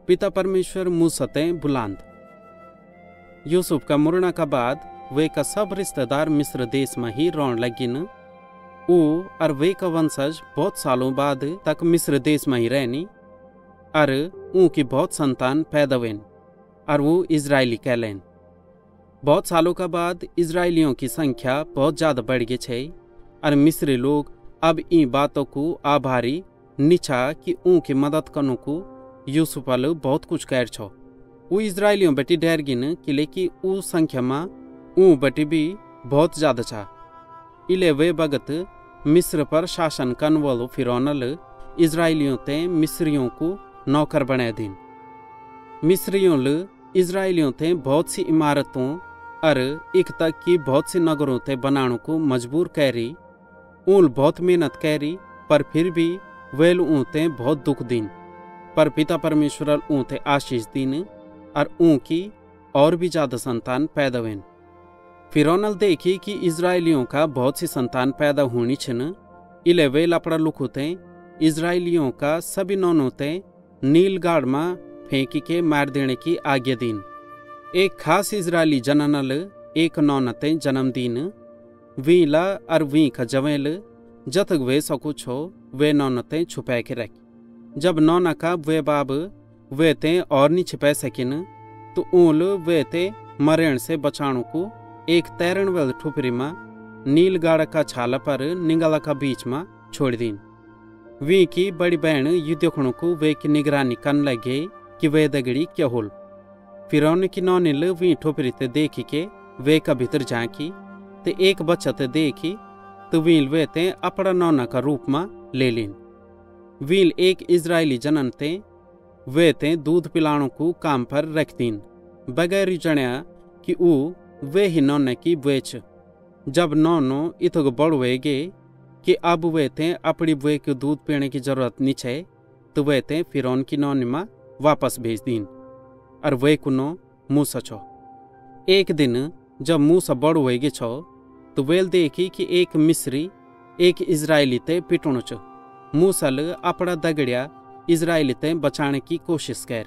पिता परमेश्वर मूसा ते बुलांद। यूसुफ का मुरना का बाद वे का सब रिश्तेदार मिस्र देश में ही रौन लगिन। ऊ और वे का वंशज बहुत सालों बाद तक मिस्र देश में ही रहनी और ऊ की बहुत संतान पैदा हुए और वो इजरायली कहलेन। बहुत सालों का बाद इजरायलियों की संख्या बहुत ज़्यादा बढ़ गई है और मिस्री लोग अब इन बातों को आभारी निछा कि ऊ की मदद करने को यूसुफ अल बहुत कुछ कह छो। वो इजरायलियों बेटी डर गिन कि लेकिन ऊ संख्या में ऊ बेटी भी बहुत ज़्यादा छा। इले वे भगत मिस्र पर शासन करने वालों फिरौनल इजरायलियों ते मिस्रियों को नौकर बना दिन। मिस्रियों ल इजरायलियों ते बहुत सी इमारतों और एक तक की बहुत सी नगरों ते बनाने को मजबूर करी। ऊल बहुत मेहनत करी पर फिर भी वेल ऊ ते बहुत दुख दिन। पर पिता परमेश्वर ऊ ते आशीष दिन और ऊ की और भी ज्यादा संतान पैदा हुए। फिरौनल देखी कि इजरायलियों का बहुत सी संतान पैदा होनी छन। इले वे लपड़ा लुकुते इजरायलियों का सभी नौनों ते नील गाड़ में फेंकी के मार देने की आज्ञा दिन। एक खास इजरायली जननल एक नौनते जन्मदिन वीला और वी का जवेल जतक वे सको छो वे नौनते छुपा के रख। जब नौना का वे बाब वे ते और नहीं छिपा सकिन तो ऊल वे ते मरण से बचाने को एक तैरण वाली ठुपरी में नील गाड़ का छाला पर निगला का बीच में छोड़ दिन। वी की बड़ी बहन ये देखने को वे की निगरानी करने लगे कि वे दगड़ी क्या होल। फिरौन की नौनिल वी ठोपरी ते देखी के वे का भीतर झांकी ते एक बच्चा ते देखी तो वील वे ते अपना नौना का रूप में ले लीन। वील एक इजरायली जनन ते वे ते दूध पिलाने को काम पर रख दीन बगैर जणया कि ऊ वे ही नौने की बेच। जब नौनो इतग बड़ वेगे कि अब वे ते अपनी बुए के दूध पीने की जरूरत नहीं है तो वे ते फिरौन की नौनी में वापस भेज दीन और वे कुनो मूसा छो। एक दिन जब मूसा बड़ वेगे छो तो वेल देखी कि एक मिस्री एक इजरायली ते पिटुण छो। मूसल अपना दगड़िया इजरायली ते बचाने की कोशिश कर।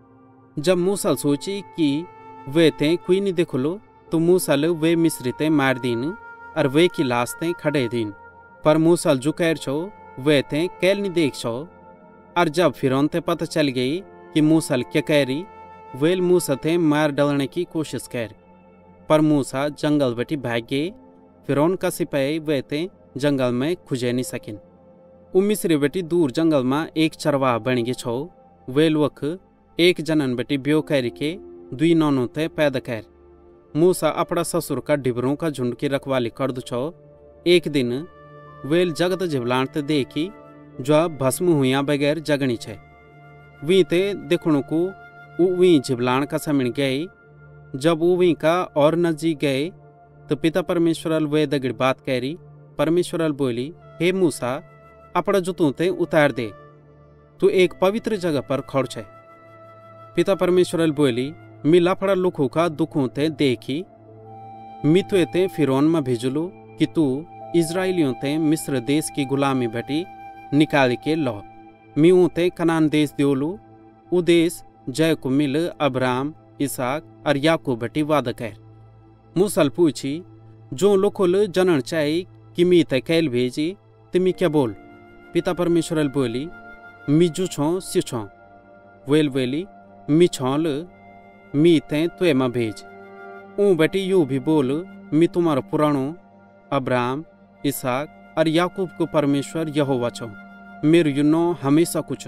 जब मूसल सोची कि वे ते कोई नहीं देख लो तो मूसल वे मिस्री ते मार दीन और वे की लाश ते खड़े दीन। पर मूसल जुकैर छो वे ते कैल नहीं देख छो। और जब फिरौन ते पता चल गई कि मूसल क्या कह रही वेल मूसा ते मार डालने की कोशिश कर। पर मूसा जंगल बटी भाग गए। फिरौन का सिपाही वे ते जंगल में खुजे नहीं सकिन। उ मिस्री बेटी दूर जंगल में एक चरवाह बन गए छो। वेल वख एक जनन बेटी ब्यो कर के दुई नौनों ते पैदा कर। मूसा अपना ससुर का डिबरों का झुंड की रखवाली कर दो छो। एक दिन वेल जगत झिबलाण ते देखी जो भस्म हुआ बगैर जगनी छे। वी ते देखने को वी झिबलाण का समण गए। जब वो वी का और नजदीक गए तो पिता परमेश्वर वे दगड़ बात करी। परमेश्वर बोली, हे मूसा अपना जुतों ते उतार दे, तू एक पवित्र जगह पर खड़ छे। पिता परमेश्वर बोली, मी लफड़ा लुखों का दुखों ते देखी मितुए ते फिरौन में भेजलू कि तू इजरायलियों ते मिस्र देश की गुलामी बेटी निकाल के लो। मी ते कनान देश दियोलू। उ देश जय को मिल अब्राम इसहाक और याकूब बेटी वादा कर। मूसल पूछी, जो लोकोल जनन चाहे कि मी ते कैल भेजी तिमी क्या बोल। पिता परमेश्वर बोली, मी जू छो सी छो। वेल वेली मी छोल मी ते तुए में भेज। ऊ बेटी यू भी बोल, मी तुम्हारा पुराणो अब्राम इसहाक और याकूब को परमेश्वर यहोवा छो। मेरे युनो हमेशा कुछ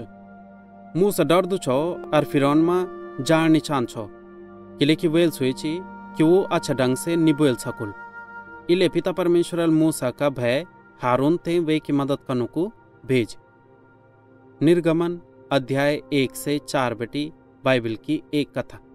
मूसा डर दू छो और फिरौन में जान निशान छो कि लेकिन वेल सोची कि वो अच्छा ढंग से निबोल सकुल। इले पिता परमेश्वर मूसा का भय हारून ते वे की मदद करने को भेज। निर्गमन अध्याय 1 से 4 बेटी बाइबल की एक कथा।